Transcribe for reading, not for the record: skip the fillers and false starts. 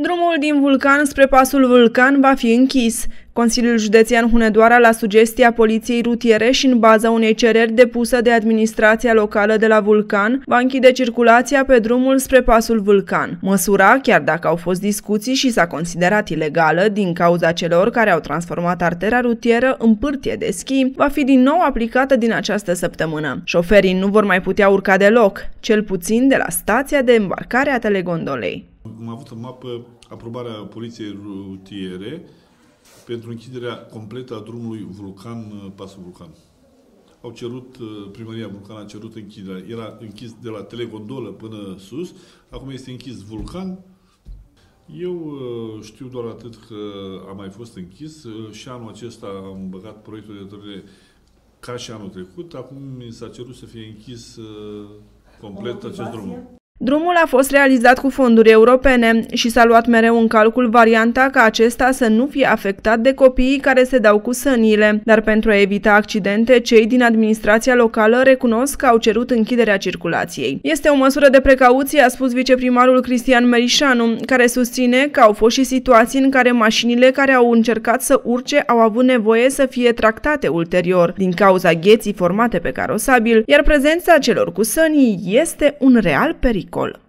Drumul din Vulcan spre pasul Vulcan va fi închis. Consiliul Județean Hunedoara, la sugestia Poliției Rutiere și în baza unei cereri depuse de administrația locală de la Vulcan, va închide circulația pe drumul spre pasul Vulcan. Măsura, chiar dacă au fost discuții și s-a considerat ilegală din cauza celor care au transformat artera rutieră în pârtie de schi, va fi din nou aplicată din această săptămână. Șoferii nu vor mai putea urca deloc, cel puțin de la stația de îmbarcare a telegondolei. Am avut în mapă aprobarea Poliției Rutiere pentru închiderea completă a drumului Vulcan-Pasul Vulcan. Au cerut, Primăria Vulcan a cerut închiderea. Era închis de la telegondolă până sus, acum este închis Vulcan. Eu știu doar atât că a mai fost închis și anul acesta am băgat proiectul de hotărâre ca și anul trecut. Acum mi s-a cerut să fie închis complet acest drum. Drumul a fost realizat cu fonduri europene și s-a luat mereu în calcul varianta ca acesta să nu fie afectat de copiii care se dau cu sănile, dar pentru a evita accidente, cei din administrația locală recunosc că au cerut închiderea circulației. Este o măsură de precauție, a spus viceprimarul Cristian Merișanu, care susține că au fost și situații în care mașinile care au încercat să urce au avut nevoie să fie tractate ulterior din cauza gheții formate pe carosabil, iar prezența celor cu sănii este un real pericol.